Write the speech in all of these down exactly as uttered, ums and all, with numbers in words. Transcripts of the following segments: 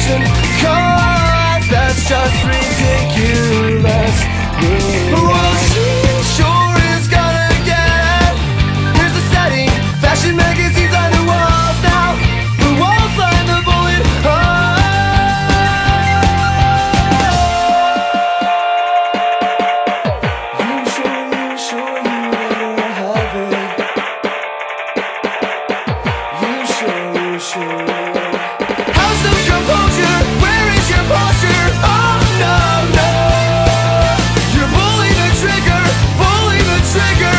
attention, 'cause that's just ridiculous. Well, she sure is gonna get. Here's the setting, fashion magazines on the walls now. The walls line the bullet hole. You sure, you sure you never have it. You sure, you sure. How's the composure? Where is your posture? Oh no, no. You're pulling the trigger, pulling the trigger.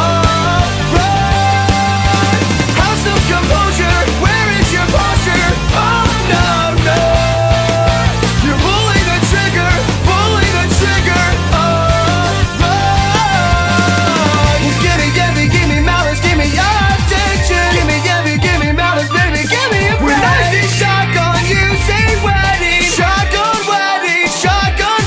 Alright. How's the composure? Where is your posture? Oh no, no. You're pulling the trigger, pulling the trigger. Alright. Give me, give me, give me malice, give me your attention. Give me, give me, give me malice, baby, give me a break. When I say shotgun, you say wedding. Shotgun wedding, shotgun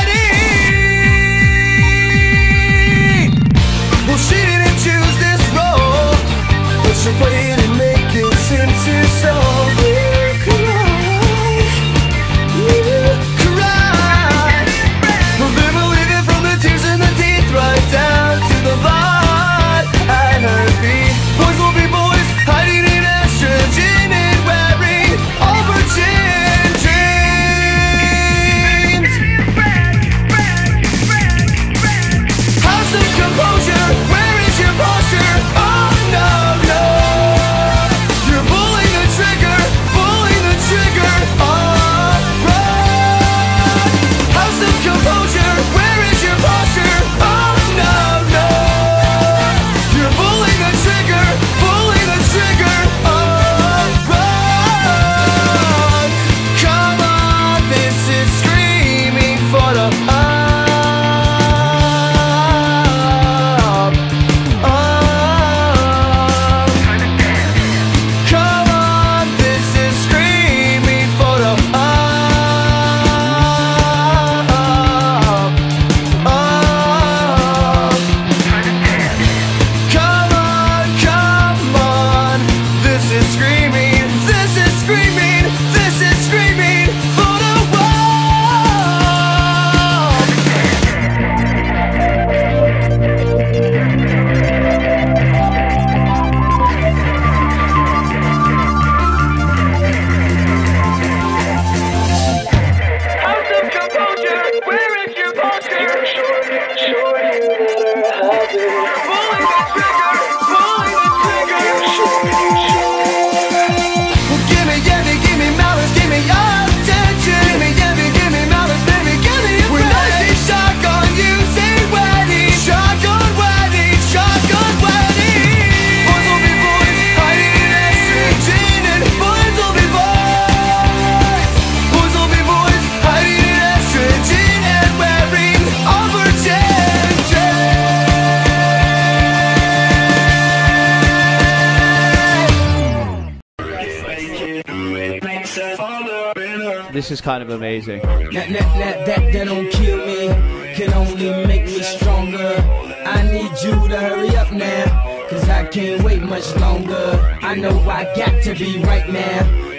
wedding. Well, she didn't choose this role, but she played and make it sincere. So we'll cry, we'll cry. We'll be believing from the tears and the teeth right down to the blood at her feet. Boys will be boys, hiding in estrogen and wearing aubergine dreams. How's the composure? Where is your posture? Oh no, no. You're pulling the trigger, pulling the trigger. Alright. How's the composure? Where is your posture? Oh no, no. You're pulling the trigger, pulling the trigger. Alright. Come on, this is screaming for the up, up. Come on, this is screaming for the up, up. Come on, come on, this is screaming, this is screaming, this is screaming for the wall. How's the composure? Where is your posture? Sure, sure you better have it. Pulling the trigger, pulling the trigger. Sure, sure. Well, give me, give me, give me malice, give me your attention. Give me, give me, give me malice, baby, give me a break. When I say shotgun, you say wedding. Shotgun wedding, shotgun wedding. Boys will be boys, hiding in estrogen, and boys will be boys. Boys will be boys, hiding in estrogen and wearing aubergine dreams. This is kind of amazing. That, that, that, that, that don't kill me, can only make me stronger. I need you to hurry up now, cause I can't wait much longer. I know I got to be right now.